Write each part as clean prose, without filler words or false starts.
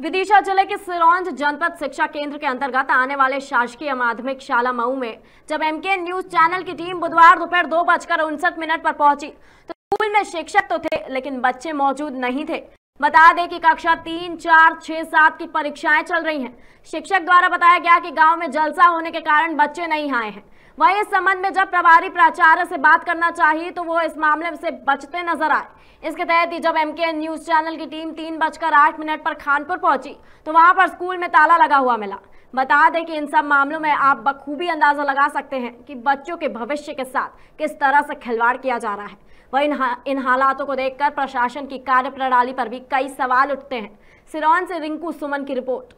विदिशा जिले के सिरोंज जनपद शिक्षा केंद्र के अंतर्गत आने वाले शासकीय माध्यमिक शाला मऊ में जब एमके न्यूज चैनल की टीम बुधवार दोपहर 2:59 पर पहुंची तो स्कूल में शिक्षक तो थे लेकिन बच्चे मौजूद नहीं थे। बता दें कि कक्षा 3, 4, 6, 7 की परीक्षाएं चल रही हैं। शिक्षक द्वारा बताया गया कि गांव में जलसा होने के कारण बच्चे नहीं आए हैं। वहीं इस संबंध में जब प्रभारी प्राचार्य से बात करना चाहिए तो वो इस मामले से बचते नजर आए। इसके तहत ही जब एमके न्यूज चैनल की टीम 3:08 पर खानपुर पहुंची तो वहां पर स्कूल में ताला लगा हुआ मिला। बता दें कि इन सब मामलों में आप बखूबी अंदाजा लगा सकते हैं कि बच्चों के भविष्य के साथ किस तरह से खिलवाड़ किया जा रहा है। वहीं इन हालातों को देखकर प्रशासन की कार्यप्रणाली पर भी कई सवाल उठते हैं। सिरोंज से रिंकू सुमन की रिपोर्ट।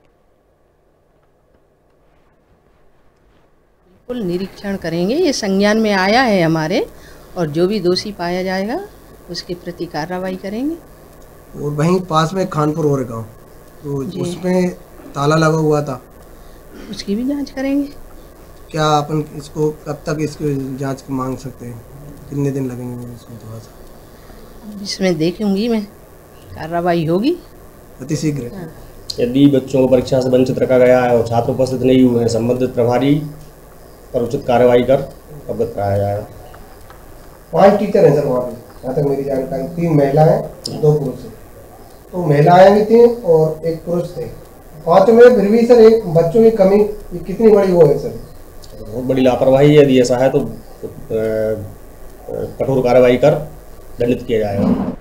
बिल्कुल निरीक्षण करेंगे, ये संज्ञान में आया है हमारे, और जो भी दोषी पाया जाएगा उसके प्रति कार्रवाई करेंगे। और वहीं पास में खानपुर और गाँव तो उसमें ताला लगा हुआ था, उसकी भी जांच करेंगे। क्या अपन इसको कब तक इसको जांच की मांग सकते हैं, कितने दिन लगेंगे इसमें? थोड़ा सा इसमें देखूंगी मैं, कार्रवाई होगी अति शीघ्र। यदि बच्चों को परीक्षा से वंचित रखा गया है और छात्र उपस्थित नहीं हुए हैं, संबंधित प्रभारी पर उचित कार्रवाई कर अवगत कराया जाएगा। 5 टीचर हैं सर वहाँ पे, जहाँ तक मेरी जानकारी। 3 महिलाएं 2 पुरुष हैं। तो महिलाएं भी थी और 1 पुरुष थे। 5 में फिर भी सर एक बच्चों की कमी, ये कितनी बड़ी वो है सर? बहुत बड़ी लापरवाही है। यदि ऐसा है तो कठोर कार्रवाई कर दंडित किया जाएगा।